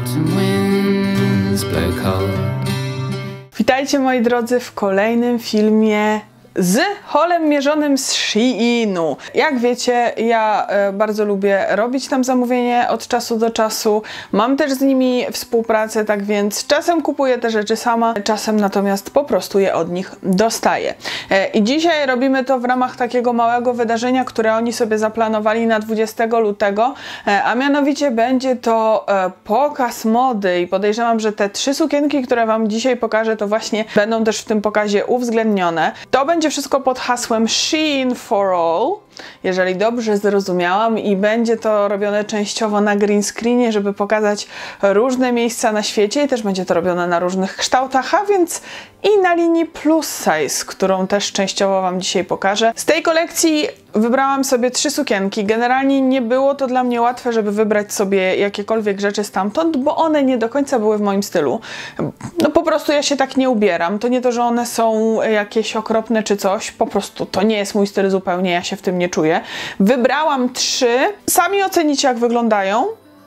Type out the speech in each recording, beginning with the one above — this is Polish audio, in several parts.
autumn winds blow cold. Witajcie moi drodzy w kolejnym filmie z haulem mierzonym z Sheinu. Jak wiecie, ja bardzo lubię robić tam zamówienie od czasu do czasu. Mam też z nimi współpracę, tak więc czasem kupuję te rzeczy sama, czasem natomiast po prostu je od nich dostaję. I dzisiaj robimy to w ramach takiego małego wydarzenia, które oni sobie zaplanowali na 20 lutego, a mianowicie będzie to pokaz mody i podejrzewam, że te 3 sukienki, które wam dzisiaj pokażę, to właśnie będą też w tym pokazie uwzględnione. To będzie wszystko pod hasłem Shein for All, jeżeli dobrze zrozumiałam, i będzie to robione częściowo na green screenie, żeby pokazać różne miejsca na świecie, i też będzie to robione na różnych kształtach, a więc i na linii plus size, którą też częściowo wam dzisiaj pokażę. Z tej kolekcji wybrałam sobie 3 sukienki. Generalnie nie było to dla mnie łatwe, żeby wybrać sobie jakiekolwiek rzeczy stamtąd, bo one nie do końca były w moim stylu. No po prostu ja się tak nie ubieram. To nie to, że one są jakieś okropne czy coś, po prostu to nie jest mój styl zupełnie, ja się w tym nie czuję. Wybrałam 3. Sami ocenicie, jak wyglądają.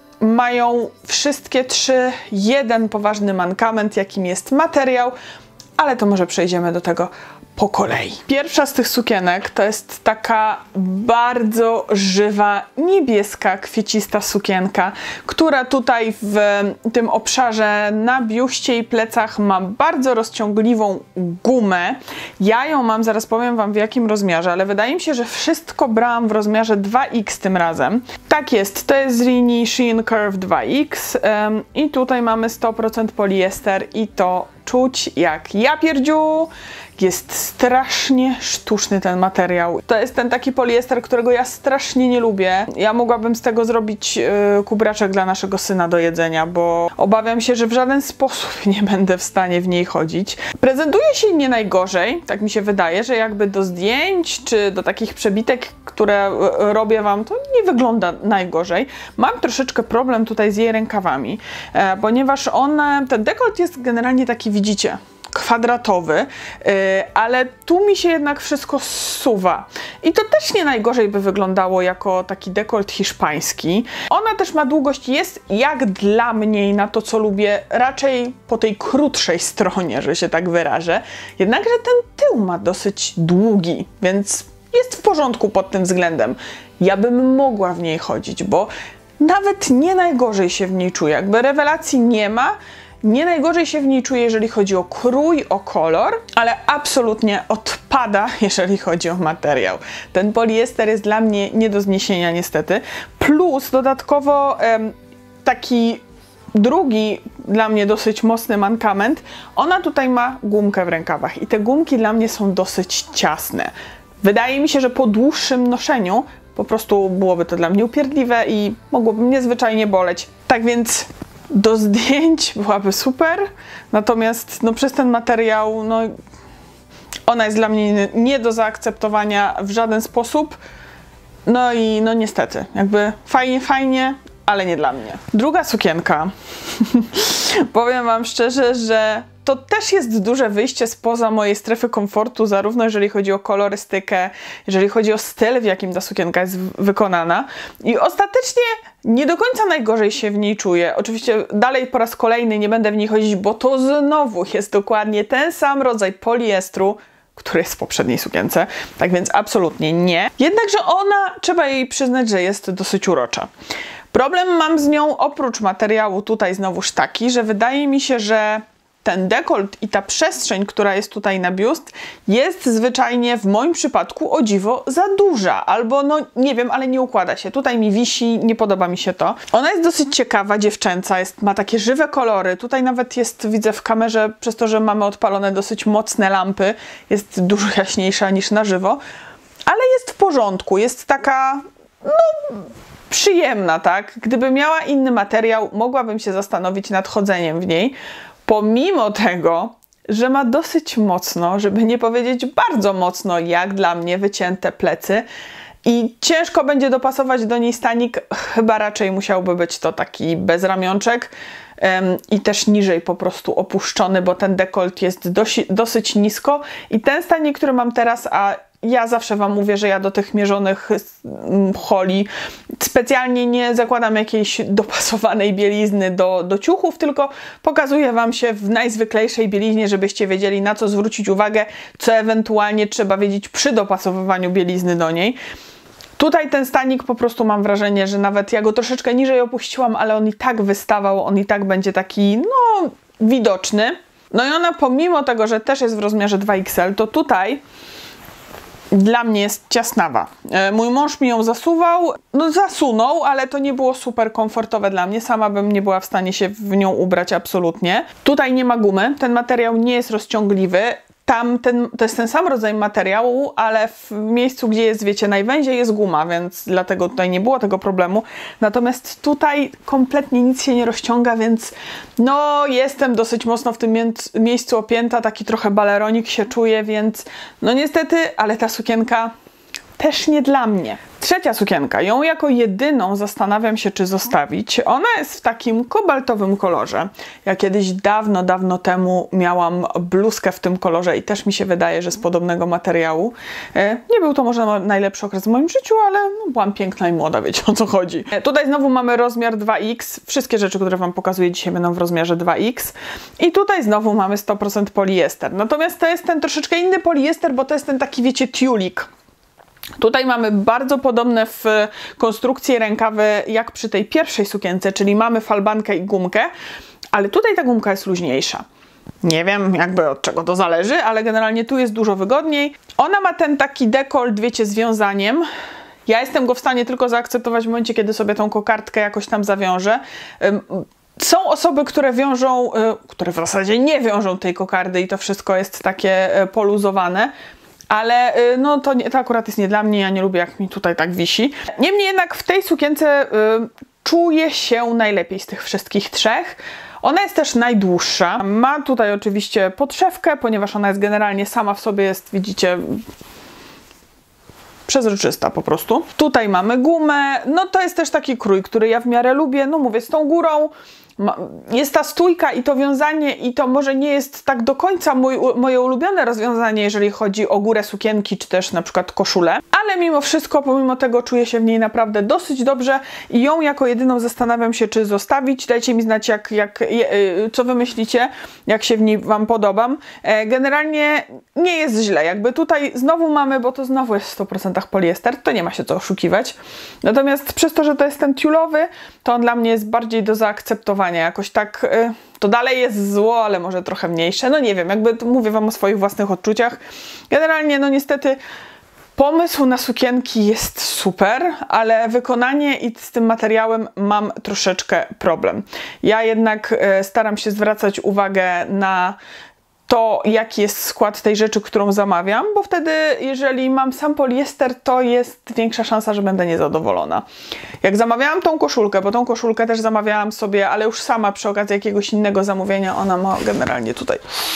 Mają wszystkie 3 jeden poważny mankament, jakim jest materiał, ale to może przejdziemy do tego po kolei. Pierwsza z tych sukienek to jest taka bardzo żywa, niebieska, kwiecista sukienka, która tutaj w tym obszarze na biuście i plecach ma bardzo rozciągliwą gumę. Ja ją mam, zaraz powiem wam w jakim rozmiarze, ale wydaje mi się, że wszystko brałam w rozmiarze 2X tym razem. Tak jest, to jest z linii Shein Curve 2X i tutaj mamy 100% poliester i to czuć jak ja pierdziu. Jest strasznie sztuczny ten materiał. To jest ten taki poliester, którego ja strasznie nie lubię. Ja mogłabym z tego zrobić kubraczek dla naszego syna do jedzenia, bo obawiam się, że w żaden sposób nie będę w stanie w niej chodzić. Prezentuje się nie najgorzej, tak mi się wydaje, że jakby do zdjęć czy do takich przebitek, które robię wam, to nie wygląda najgorzej. Mam troszeczkę problem tutaj z jej rękawami, ponieważ ten dekolt jest generalnie taki, widzicie, kwadratowy, ale tu mi się jednak wszystko zsuwa. I to też nie najgorzej by wyglądało jako taki dekolt hiszpański. Ona też ma długość, jest jak dla mnie, na to co lubię, raczej po tej krótszej stronie, że się tak wyrażę. Jednakże ten tył ma dosyć długi, więc jest w porządku pod tym względem. Ja bym mogła w niej chodzić, bo nawet nie najgorzej się w niej czuję. Jakby rewelacji nie ma. Nie najgorzej się w niej czuję, jeżeli chodzi o krój, o kolor, ale absolutnie odpada, jeżeli chodzi o materiał. Ten poliester jest dla mnie nie do zniesienia niestety. Plus dodatkowo taki drugi dla mnie dosyć mocny mankament. Ona tutaj ma gumkę w rękawach i te gumki dla mnie są dosyć ciasne. Wydaje mi się, że po dłuższym noszeniu po prostu byłoby to dla mnie upierdliwe i mogłoby mnie zwyczajnie boleć. Tak więc do zdjęć byłaby super, natomiast no, przez ten materiał no, ona jest dla mnie nie do zaakceptowania w żaden sposób. No i no niestety, jakby fajnie, ale nie dla mnie. Druga sukienka. Powiem wam szczerze, że to też jest duże wyjście spoza mojej strefy komfortu, zarówno jeżeli chodzi o kolorystykę, jeżeli chodzi o styl, w jakim ta sukienka jest wykonana. I ostatecznie nie do końca najgorzej się w niej czuję. Oczywiście dalej po raz kolejny nie będę w niej chodzić, bo to znowu jest dokładnie ten sam rodzaj poliestru, który jest w poprzedniej sukience. Tak więc absolutnie nie. Jednakże ona, trzeba jej przyznać, że jest dosyć urocza. Problem mam z nią oprócz materiału tutaj znowuż taki, że wydaje mi się, że ten dekolt i ta przestrzeń, która jest tutaj na biust, jest zwyczajnie w moim przypadku o dziwo za duża. Albo no nie wiem, ale nie układa się. Tutaj mi wisi, nie podoba mi się to. Ona jest dosyć ciekawa, dziewczęca, ma takie żywe kolory. Tutaj nawet jest, widzę w kamerze, przez to, że mamy odpalone dosyć mocne lampy, jest dużo jaśniejsza niż na żywo. Ale jest w porządku, jest taka, no, przyjemna, tak? Gdyby miała inny materiał, mogłabym się zastanowić nad chodzeniem w niej. Pomimo tego, że ma dosyć mocno, żeby nie powiedzieć bardzo mocno, jak dla mnie, wycięte plecy i ciężko będzie dopasować do niej stanik, chyba raczej musiałby być to taki bez ramionczek i też niżej po prostu opuszczony, bo ten dekolt jest dosyć nisko i ten stanik, który mam teraz, a Ja zawsze Wam mówię, że ja do tych mierzonych holi specjalnie nie zakładam jakiejś dopasowanej bielizny do ciuchów, tylko pokazuję Wam się w najzwyklejszej bieliźnie, żebyście wiedzieli, na co zwrócić uwagę, co ewentualnie trzeba wiedzieć przy dopasowywaniu bielizny do niej. Tutaj ten stanik po prostu mam wrażenie, że nawet ja go troszeczkę niżej opuściłam, ale on i tak wystawał, on i tak będzie taki, no, widoczny. No i ona pomimo tego, że też jest w rozmiarze 2XL, to tutaj dla mnie jest ciasnawa. Mój mąż mi ją zasuwał, no zasunął, ale to nie było super komfortowe dla mnie. Sama bym nie była w stanie się w nią ubrać absolutnie. Tutaj nie ma gumy, ten materiał nie jest rozciągliwy. To jest ten sam rodzaj materiału, ale w miejscu, gdzie jest, wiecie, najwęziej jest guma, więc dlatego tutaj nie było tego problemu. Natomiast tutaj kompletnie nic się nie rozciąga, więc no jestem dosyć mocno w tym miejscu opięta, taki trochę baleronik się czuję, więc no niestety, ale ta sukienka też nie dla mnie. Trzecia sukienka, ją jako jedyną zastanawiam się, czy zostawić. Ona jest w takim kobaltowym kolorze. Ja kiedyś dawno temu miałam bluzkę w tym kolorze i też mi się wydaje, że z podobnego materiału. Nie był to może najlepszy okres w moim życiu, ale no, byłam piękna i młoda, wiecie o co chodzi. Tutaj znowu mamy rozmiar 2X. Wszystkie rzeczy, które Wam pokazuję dzisiaj, będą w rozmiarze 2X. I tutaj znowu mamy 100% poliester. Natomiast to jest ten troszeczkę inny poliester, bo to jest ten taki, wiecie, tulik. Tutaj mamy bardzo podobne w konstrukcji rękawy jak przy tej pierwszej sukience, czyli mamy falbankę i gumkę, ale tutaj ta gumka jest luźniejsza. Nie wiem jakby od czego to zależy, ale generalnie tu jest dużo wygodniej. Ona ma ten taki dekolt, wiecie, z wiązaniem. Ja jestem go w stanie tylko zaakceptować w momencie, kiedy sobie tą kokardkę jakoś tam zawiążę. Są osoby, które wiążą, które w zasadzie nie wiążą tej kokardy i to wszystko jest takie poluzowane. Ale no to akurat jest nie dla mnie, ja nie lubię jak mi tutaj tak wisi. Niemniej jednak w tej sukience czuję się najlepiej z tych wszystkich trzech. Ona jest też najdłuższa. Ma tutaj oczywiście podszewkę, ponieważ ona jest generalnie sama w sobie, jest, widzicie, przezroczysta po prostu. Tutaj mamy gumę, no to jest też taki krój, który ja w miarę lubię, no mówię, z tą górą. Jest ta stójka i to wiązanie i to może nie jest tak do końca moje ulubione rozwiązanie, jeżeli chodzi o górę sukienki, czy też na przykład koszulę, ale mimo wszystko, pomimo tego czuję się w niej naprawdę dosyć dobrze i ją jako jedyną zastanawiam się, czy zostawić. Dajcie mi znać, co wy myślicie, jak się w niej Wam podobam. Generalnie nie jest źle, jakby tutaj znowu mamy, bo to znowu jest w 100% poliester, to nie ma się co oszukiwać. Natomiast przez to, że to jest ten tiulowy, to on dla mnie jest bardziej do zaakceptowania. Jakoś tak, to dalej jest zło, ale może trochę mniejsze. No nie wiem, jakby mówię Wam o swoich własnych odczuciach. Generalnie, no niestety pomysł na sukienki jest super, ale wykonanie i z tym materiałem mam troszeczkę problem. Ja jednak staram się zwracać uwagę na to, jaki jest skład tej rzeczy, którą zamawiam, bo wtedy, jeżeli mam sam poliester, to jest większa szansa, że będę niezadowolona. Jak zamawiałam tą koszulkę, bo tą koszulkę też zamawiałam sobie, ale już sama przy okazji jakiegoś innego zamówienia, ona ma generalnie tutaj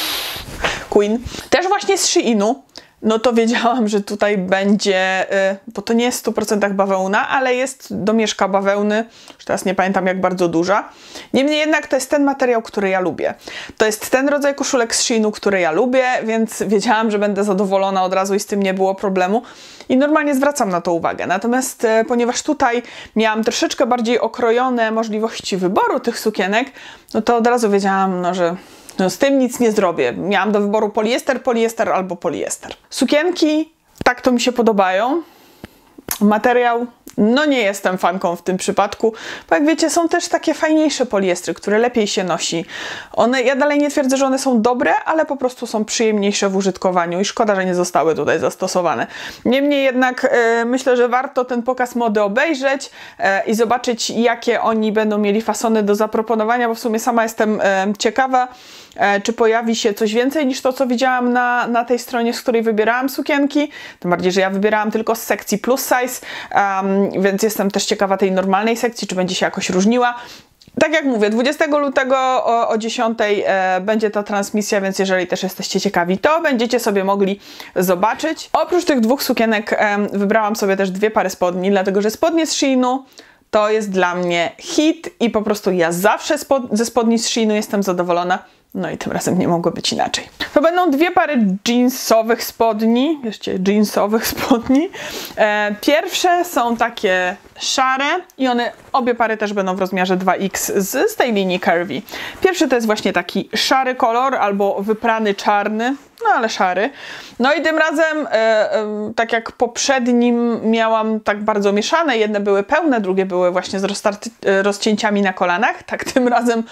Queen, też właśnie z Sheinu, no to wiedziałam, że tutaj będzie, bo to nie jest w 100% bawełna, ale jest domieszka bawełny, już teraz nie pamiętam jak bardzo duża. Niemniej jednak to jest ten materiał, który ja lubię. To jest ten rodzaj koszulek z Sheinu, który ja lubię, więc wiedziałam, że będę zadowolona od razu i z tym nie było problemu. I normalnie zwracam na to uwagę. Natomiast ponieważ tutaj miałam troszeczkę bardziej okrojone możliwości wyboru tych sukienek, no to od razu wiedziałam, no, że no z tym nic nie zrobię. Miałam do wyboru poliester albo poliester. Sukienki, tak to mi się podobają. Materiał, no nie jestem fanką w tym przypadku, bo jak wiecie, są też takie fajniejsze poliestry, które lepiej się nosi. Ja dalej nie twierdzę, że one są dobre, ale po prostu są przyjemniejsze w użytkowaniu i szkoda, że nie zostały tutaj zastosowane. Niemniej jednak myślę, że warto ten pokaz mody obejrzeć i zobaczyć, jakie oni będą mieli fasony do zaproponowania, bo w sumie sama jestem ciekawa, czy pojawi się coś więcej niż to, co widziałam na tej stronie, z której wybierałam sukienki. Tym bardziej, że ja wybierałam tylko z sekcji plus size, więc jestem też ciekawa tej normalnej sekcji, czy będzie się jakoś różniła. Tak jak mówię, 20 lutego o 10 będzie ta transmisja, więc jeżeli też jesteście ciekawi, to będziecie sobie mogli zobaczyć. Oprócz tych dwóch sukienek wybrałam sobie też dwie pary spodni, dlatego że spodnie z Sheinu to jest dla mnie hit i po prostu ja zawsze ze spodni z Sheinu jestem zadowolona. No i tym razem nie mogło być inaczej. To będą dwie pary jeansowych spodni. Jeszcze jeansowych spodni. Pierwsze są takie szare i obie pary też będą w rozmiarze 2X z tej linii Curvy. Pierwszy to jest właśnie taki szary kolor albo wyprany czarny, no ale szary. No i tym razem, tak jak poprzednim miałam tak bardzo mieszane, jedne były pełne, drugie były właśnie z rozcięciami na kolanach, tak tym razem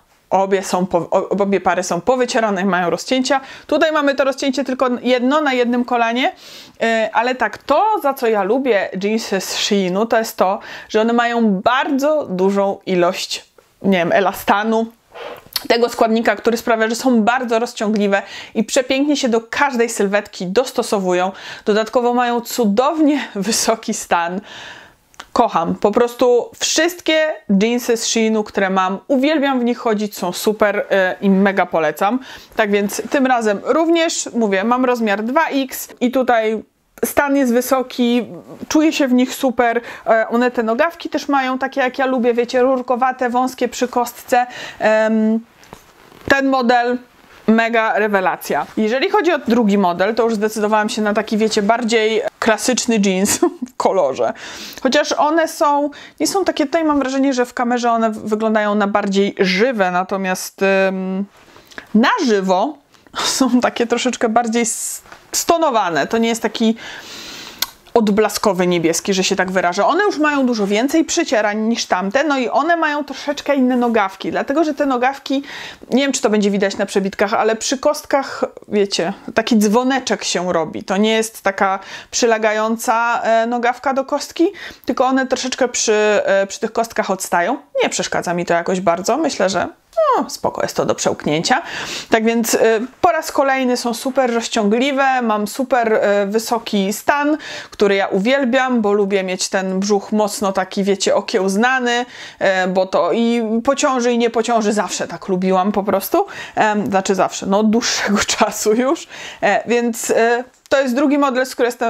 obie pary są powycierane i mają rozcięcia. Tutaj mamy to rozcięcie tylko jedno na jednym kolanie, ale tak, to za co ja lubię jeansy z Sheinu, to jest to, że one mają bardzo dużą ilość, nie wiem, elastanu, tego składnika, który sprawia, że są bardzo rozciągliwe i przepięknie się do każdej sylwetki dostosowują. Dodatkowo mają cudownie wysoki stan. Kocham. Po prostu wszystkie jeansy z Sheinu, które mam, uwielbiam w nich chodzić, są super i mega polecam. Tak więc tym razem również, mówię, mam rozmiar 2X i tutaj stan jest wysoki, czuję się w nich super. One te nogawki też mają takie jak ja lubię, wiecie, rurkowate, wąskie przy kostce. Ten model mega rewelacja. Jeżeli chodzi o drugi model, to już zdecydowałam się na taki, wiecie, bardziej klasyczny jeans w kolorze. Chociaż one nie są takie, tutaj mam wrażenie, że w kamerze one wyglądają na bardziej żywe, natomiast na żywo są takie troszeczkę bardziej stonowane. To nie jest taki odblaskowy niebieski, że się tak wyrażę. One już mają dużo więcej przycierań niż tamte, no i one mają troszeczkę inne nogawki, dlatego, że te nogawki, nie wiem, czy to będzie widać na przebitkach, ale przy kostkach, wiecie, taki dzwoneczek się robi. To nie jest taka przylegająca nogawka do kostki, tylko one troszeczkę przy tych kostkach odstają. Nie przeszkadza mi to jakoś bardzo. Myślę, że spoko jest to do przełknięcia. Tak więc po raz kolejny są super rozciągliwe, mam super wysoki stan, który ja uwielbiam, bo lubię mieć ten brzuch mocno taki, wiecie, okiełznany, bo to i pociąży i nie pociąży, zawsze tak lubiłam po prostu. Znaczy zawsze, no od dłuższego czasu już, więc to jest drugi model,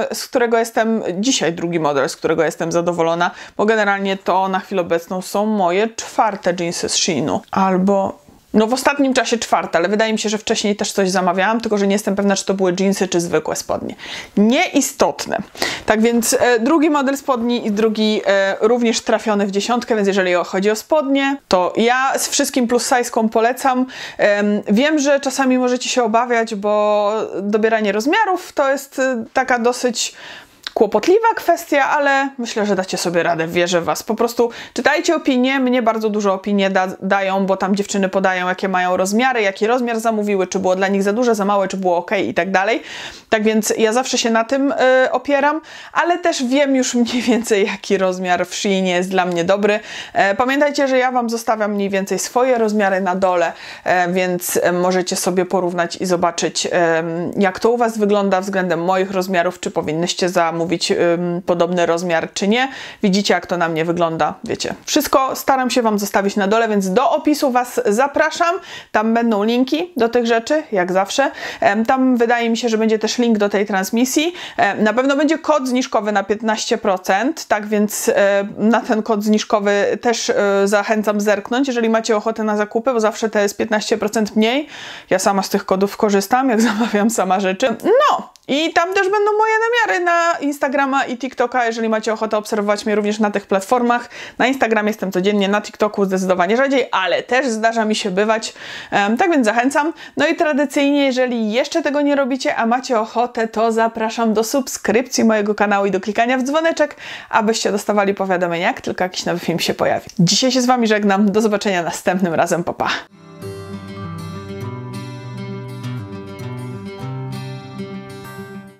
dzisiaj drugi model, z którego jestem zadowolona, bo generalnie to na chwilę obecną są moje czwarte jeansy z Sheinu. No w ostatnim czasie czwarte, ale wydaje mi się, że wcześniej też coś zamawiałam, tylko że nie jestem pewna, czy to były jeansy, czy zwykłe spodnie. Nieistotne. Tak więc drugi model spodni i drugi również trafiony w 10, więc jeżeli chodzi o spodnie, to ja z wszystkim plus size'ką polecam. Wiem, że czasami możecie się obawiać, bo dobieranie rozmiarów to jest taka dosyć kłopotliwa kwestia, ale myślę, że dacie sobie radę, wierzę w was. Po prostu czytajcie opinie, mnie bardzo dużo opinie dają, bo tam dziewczyny podają, jakie mają rozmiary, jaki rozmiar zamówiły, czy było dla nich za duże, za małe, czy było ok i tak dalej. Tak więc ja zawsze się na tym opieram, ale też wiem już mniej więcej, jaki rozmiar w Sheinie jest dla mnie dobry. Pamiętajcie, że ja wam zostawiam mniej więcej swoje rozmiary na dole, więc możecie sobie porównać i zobaczyć, jak to u was wygląda względem moich rozmiarów, czy powinnyście zamówić podobny rozmiar, czy nie. Widzicie, jak to na mnie wygląda, wiecie. Wszystko staram się wam zostawić na dole, więc do opisu was zapraszam. Tam będą linki do tych rzeczy, jak zawsze. Tam wydaje mi się, że będzie też link do tej transmisji. Na pewno będzie kod zniżkowy na 15%, tak więc na ten kod zniżkowy też zachęcam zerknąć, jeżeli macie ochotę na zakupy, bo zawsze to jest 15% mniej. Ja sama z tych kodów korzystam, jak zamawiam sama rzeczy. No! I tam też będą moje namiary na Instagrama i TikToka, jeżeli macie ochotę obserwować mnie również na tych platformach. Na Instagramie jestem codziennie, na TikToku zdecydowanie rzadziej, ale też zdarza mi się bywać, tak więc zachęcam. No i tradycyjnie, jeżeli jeszcze tego nie robicie, a macie ochotę, to zapraszam do subskrypcji mojego kanału i do klikania w dzwoneczek, abyście dostawali powiadomienia, jak tylko jakiś nowy film się pojawi. Dzisiaj się z wami żegnam, do zobaczenia następnym razem, pa pa!